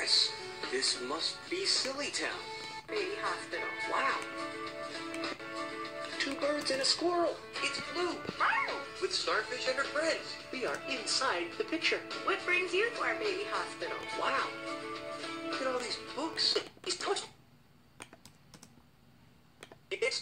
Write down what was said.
Yes, this must be Silly Town. Baby hospital. Wow. Two birds and a squirrel. It's Blue. With Starfish and her friends. We are inside the picture. What brings you to our baby hospital? Wow. Look at all these books. He's touched. It's...